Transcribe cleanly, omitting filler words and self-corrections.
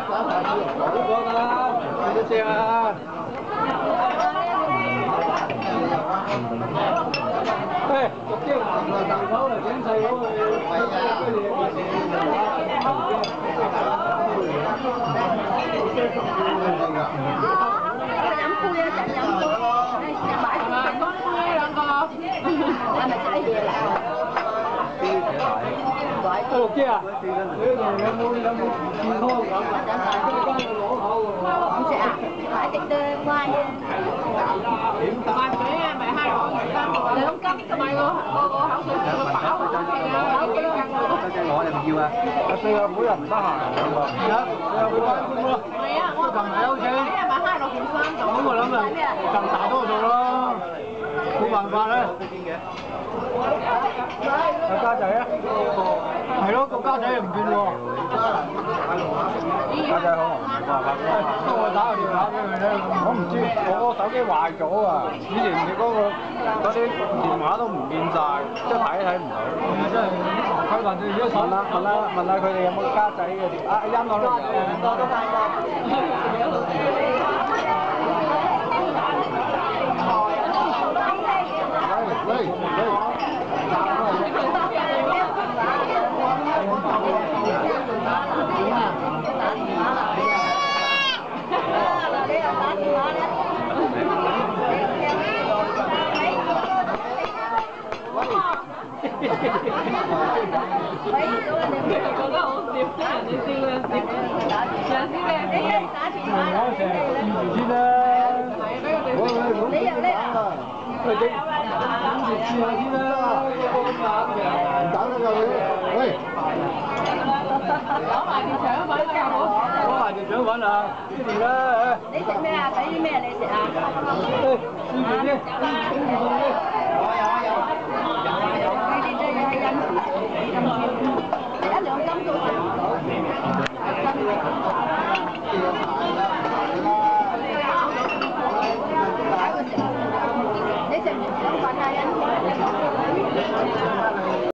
好講啊，幾多隻啊？誒，六隻大口嚟整細佬去， 飲杯啊，陣飲杯，買乾杯兩個，係咪齋嘢嚟？ 六隻啊？你有冇健康㗎？ 唔食啊？買極多乖嘅。買水啊，咪蝦2斤，2斤買個口水食個飽，OK啊，幾斤喎？ 有隻我你唔要啊？四個妹又唔得閒喎。係啊，四個妹翻工咯。 係啊，我琴日休息。你係咪蝦落件衫度？ 咁我諗啊，賺大多數咯，冇辦法咧。有家仔啊？係咯，個家仔又唔見喎。家仔好，幫我打個電話俾佢咧。我唔知，我個手機壞咗啊！以前你嗰啲電話都唔見晒，即係睇都睇唔到。真係佢話你而家問下佢哋有冇家仔嘅電話，音樂都有。都快過。 覺得好笑，人哋笑嘅笑，有啲咩？你打電話嚟先啦。你又叻啊！ 喂，你試下先啦，個咁打嘅，唔打得㗎你。喂， 攞埋條獎品㗎好。 攞埋條獎品啊！呢條啦， 你食咩啊？睇啲咩你食啊？ 試條先，試條先。 你食唔食想法㗎？